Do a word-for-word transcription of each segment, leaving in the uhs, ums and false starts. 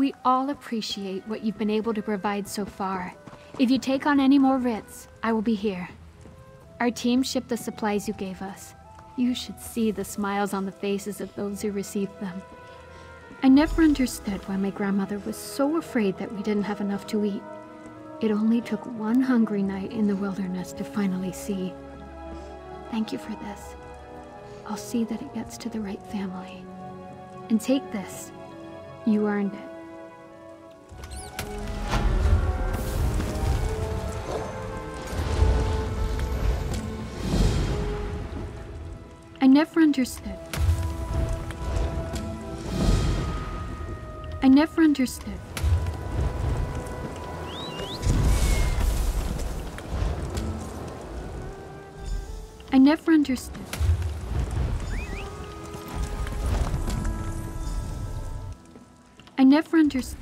We all appreciate what you've been able to provide so far. If you take on any more writs, I will be here. Our team shipped the supplies you gave us. You should see the smiles on the faces of those who received them. I never understood why my grandmother was so afraid that we didn't have enough to eat. It only took one hungry night in the wilderness to finally see. Thank you for this. I'll see that it gets to the right family. And take this. You earned it. I never understood. I never understood. I never understood. I never understood.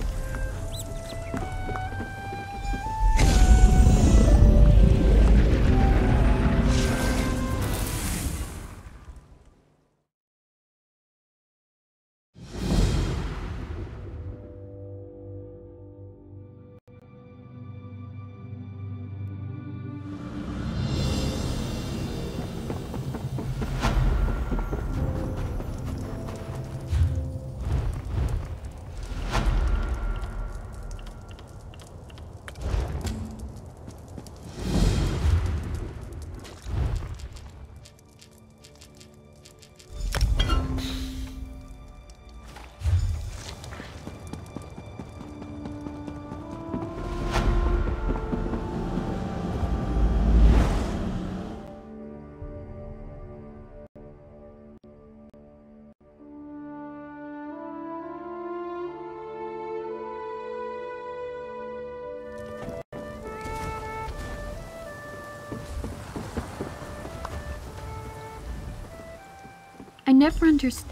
I never understood.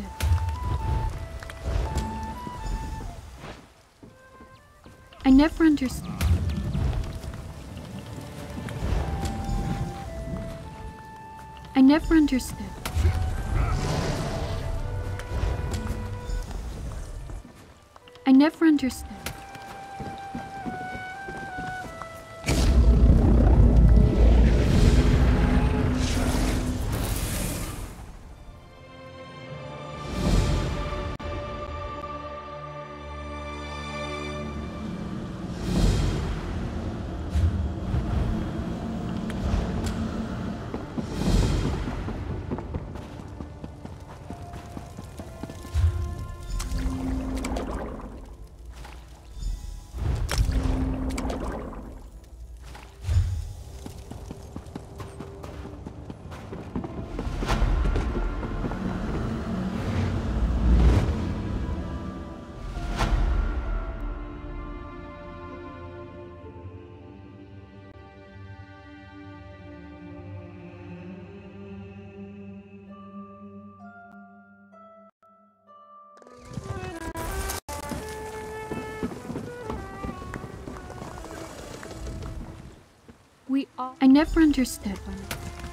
I never understood. I never understood. I never understood. We all. I never understood when.